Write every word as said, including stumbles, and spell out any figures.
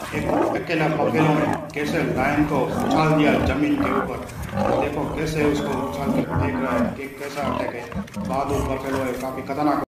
एक अकेला बफेलो ने कैसे लायन को उछाल दिया जमीन के ऊपर। देखो कैसे उसको उछाल कर देख रहा है कि कैसा अटैक है। बहादुर बफेलो है, काफी खतरनाक।